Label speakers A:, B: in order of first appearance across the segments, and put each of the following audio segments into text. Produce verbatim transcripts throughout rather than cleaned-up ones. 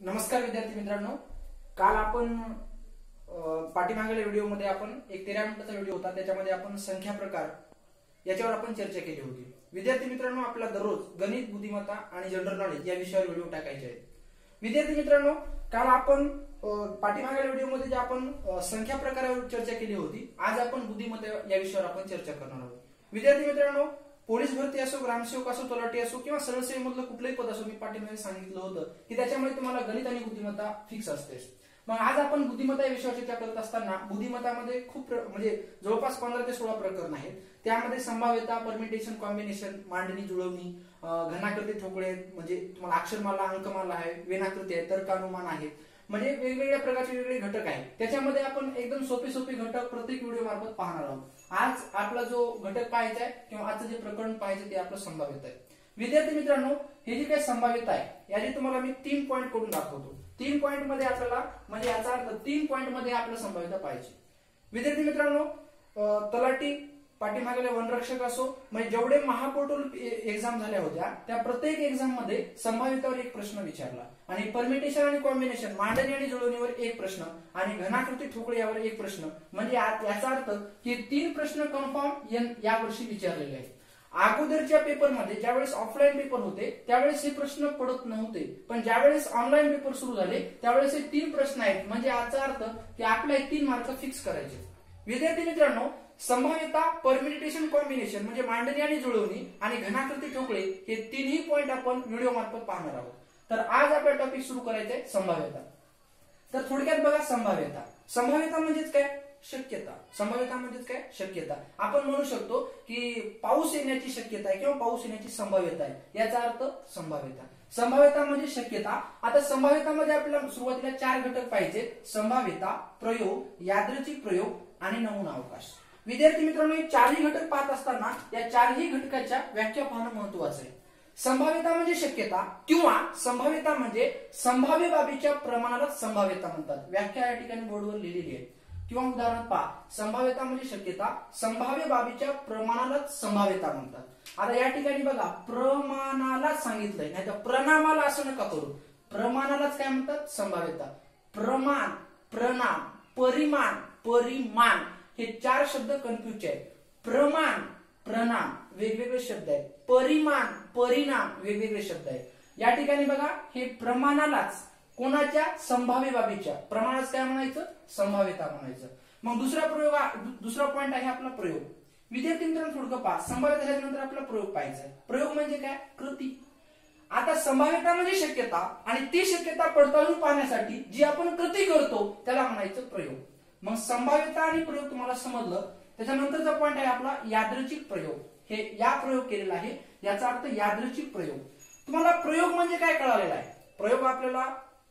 A: नमस्कार विद्यार्थी मित्रांनो, काल आपण पाठीमागील व्हिडिओमध्ये आपण एक तेरा मिनिटाचा व्हिडिओ होता, त्याच्यामध्ये आपण संख्या प्रकार याच्यावर आपण चर्चा केली होती। विद्यार्थी मित्रांनो, आपला दररोज गणित, बुद्धिमत्ता आणि जनरल नॉलेज या विषयावर व्हिडिओ टाकायचे आहेत। विद्यार्थी मित्रांनो, काल आपण पाठीमागील व्हिडिओमध्ये जे आपण संख्या प्रकारावर चर्चा केली होती, आज आपण बुद्धिमत्ता या विषयावर आपण चर्चा करणार आहोत। विद्यार्थी मित्रांनो, पोलीस भरती असो, ग्रामसेवक असो, तलाठी असो किंवा सरसेवेमधलं कुठलंही पद असो, मी पाठीमागे सांगितलं होतं की त्याच्यामध्ये तुम्हाला गणित आणि बुद्धिमत्ता फिक्स असते। मग आज आपण बुद्धिमत्ता या विषयावर चर्चा करत असताना बुद्धिमत्तामध्ये खूप म्हणजे जवळपास पंधरा ते सोळा प्रकरण आहेत। त्यामध्ये संभाव्यता, परमिटेशन, कॉम्बिनेशन, मांडणी, जुळवणी, घनाकृती, ठोकळे म्हणजे तुम्हाला अक्षरमाला, अंकमाला आहे, वेनाकृती आहे, तर्कानुमान आहे, म्हणजे वेगवेगळ्या प्रकारचे वेगवेगळे घटक आहेत। त्याच्यामध्ये आपण एकदम सोपे सोपे घटक प्रत्येक व्हिडिओ मार्फत पाहणार आहोत। आज आपला जो घटक पाहायचा आहे किंवा आजचं जे प्रकरण पाहायचं ते आपलं संभाव्यता आहे। विद्यार्थी मित्रांनो, हे जे काही संभाव्यता आहे याची तुम्हाला मी तीन पॉईंट करून दाखवतो। तीन पॉईंट मध्ये आपल्याला म्हणजे याचा अर्थ तीन पॉईंट मध्ये आपल्याला संभाव्यता पाहिजे। विद्यार्थी मित्रांनो, तलाठी, पाठीमागेले वनरक्षक असो, म्हणजे जेवढे महापोर्टल एक्झाम झाल्या होत्या त्या प्रत्येक एक्झाम मध्ये संभाव्यतेवर एक प्रश्न विचारला आणि परमिटेशन आणि कॉम्बिनेशन, मांडणी आणि जुळवणीवर एक प्रश्न आणि घनाकृती, ठोकळे यावर एक प्रश्न, म्हणजे याचा अर्थ की तीन प्रश्न कन्फर्म या वर्षी विचारलेले आहेत। अगोदरच्या पेपरमध्ये ज्यावेळेस ऑफलाईन पेपर होते त्यावेळेस हे प्रश्न पडत नव्हते, पण ज्यावेळेस ऑनलाईन पेपर सुरू झाले त्यावेळेस हे तीन प्रश्न आहेत, म्हणजे याचा अर्थ की आपल्याला तीन मार्क फिक्स करायचे। विद्यार्थी मित्रांनो, संभाव्यता, परमिटेशन, कॉम्बिनेशन म्हणजे मांडणी आणि जुळवणी आणि घनाकृती, ठोकळे हे तिन्ही पॉईंट आपण व्हिडिओ मार्फत पाहणार आहोत। तर आज आपला टॉपिक सुरू करायचा आहे संभाव्यता। तर थोडक्यात बघा, संभाव्यता संभाव्यता म्हणजेच काय? शक्यता। संभाव्यता म्हणजेच काय? शक्यता। आपण म्हणू शकतो की पाऊस येण्याची शक्यता आहे किंवा पाऊस येण्याची संभाव्यता आहे, याचा अर्थ संभाव्यता। संभाव्यता म्हणजे शक्यता। आता संभाव्यतामध्ये आपल्याला सुरुवातीला चार घटक पाहिजे: संभाव्यता, प्रयोग, यादृच्छिक प्रयोग आणि नमुना अवकाश। विद्यार्थी मित्रांनो, हे चारही घटक पाहत असताना या चारही घटकाच्या व्याख्या पाहणं महत्वाचं आहे। संभाव्यता म्हणजे शक्यता किंवा संभाव्यता म्हणजे संभाव्य बाबीच्या प्रमाणाला संभाव्यता म्हणतात। व्याख्या या ठिकाणी बोर्डवर लिहिलेली आहे किंवा उदाहरण पहा, संभाव्यता म्हणजे शक्यता, संभाव्य बाबीच्या प्रमाणाला संभाव्यता म्हणतात। आता या ठिकाणी बघा, प्रमाणाला सांगितलंय, नाही तर प्रणामाला असं नका करू, प्रमाणालाच काय म्हणतात? संभाव्यता। प्रमाण, प्रणाम, परिमाण, परिमाण हे चार शब्द कन्फ्युज आहेत। प्रमाण, प्रणाम वेगवेगळे शब्द आहेत, परिमाण, परिणाम वेगवेगळे शब्द आहेत। या ठिकाणी बघा, हे प्रमाणालाच कोणाच्या? संभाव्य बाबीच्या प्रमाणात काय म्हणायचं? संभाव्यता म्हणायचं। मग दुसरा प्रयोग, दुसरा पॉइंट आहे आपला प्रयोग। विद्यार्थी मित्रांनो, थोडं पहा, संभाव्यता झाल्यानंतर आपला प्रयोग पाहायचा आहे। प्रयोग म्हणजे काय? कृती। आता संभाव्यता म्हणजे शक्यता आणि ती शक्यता पडताळून पाहण्यासाठी जी आपण कृती करतो त्याला म्हणायचं प्रयोग। मग संभाव्यता आणि प्रयोग तुम्हाला समजलं, त्याच्यानंतरचा पॉइंट आहे आपला यादृच्छिक प्रयोग। हे या प्रयोग केलेला आहे, याचा अर्थ यादृच्छिक प्रयोग। तुम्हाला प्रयोग म्हणजे काय कळालेला आहे? प्रयोग आपल्याला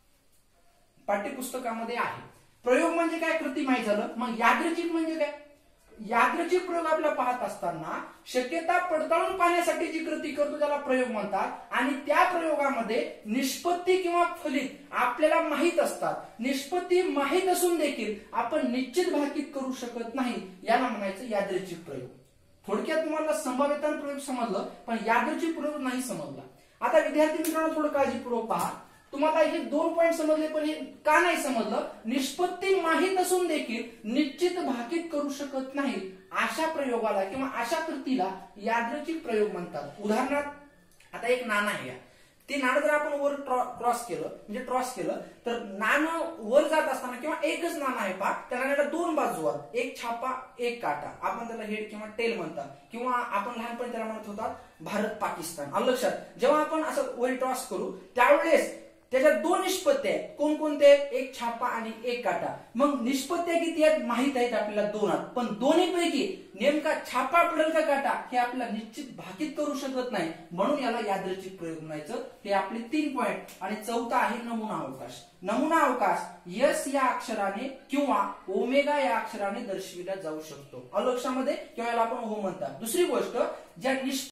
A: पाठ्यपुस्तकामध्ये आहे। प्रयोग म्हणजे काय? कृती माहिती झालं। मग यादृच्छिक म्हणजे काय? यादृच्छिक प्रयोग आपल्याला पाहत असताना शक्यता पडताळून पाहण्यासाठी जी कृती करतो त्याला प्रयोग म्हणतात आणि त्या प्रयोगामध्ये निष्पत्ती किंवा फलित आपल्याला माहित असतात। निष्पत्ती माहित असून देखील आपण निश्चित भाकीत करू शकत नाही, याला म्हणायचं यादृच्छिक प्रयोग। थोडक्यात तुम्हाला संभाव्यता प्रयोग समजलं, पण यादृच्छिक प्रयोग नाही समजला। आता विद्यार्थी मित्रांनो, थोडं काळजीपूर्वक पहा, तुम्हाला हे दोन पॉईंट समजले, पण हे का नाही समजलं? निष्पत्ती माहित असून देखील निश्चित भाकीत करू शकत नाही अशा प्रयोगाला किंवा अशा कृतीला यादृच्छिक प्रयोग म्हणतात। उदाहरणार्थ, आता एक नाणं आहे, ते नाणं जर आपण वर क्रॉस केलं म्हणजे क्रॉस केलं तर नाणं वर जात असताना किंवा एकच नाणं आहे पहा, त्या नाण्याला दोन बाजू आहेत, एक छापा एक काटा, आपण त्याला हेड किंवा टेल म्हणतात किंवा आपण लहानपणी त्याला म्हणत होता भारत पाकिस्तान। आलं लक्षात? जेव्हा आपण असं वर क्रॉस करू त्यावेळेस त्याच्यात दोन निष्पत्त्या आहेत, कोणकोणते आहेत? एक छापा आणि एक काटा। मग निष्पत्त्या किती आहेत माहित आहेत आपल्याला? दोन आहेत, पण दोन्हीपैकी नेमका छापा पडेल का काटा हे आपल्याला निश्चित भाकीत करू शकत नाही, म्हणून याला यादृच्छिक प्रयोग म्हणायचं। हे आपले तीन पॉईंट। आणि चौथा आहे नमुना अवकाश। नमुना अवकाश यस या अक्षराने किंवा ओमेगा या अक्षराने दर्शविला जाऊ शकतो। लक्षामध्ये किंवा याला आपण ओ म्हणतात। दुसरी गोष्ट, ज्या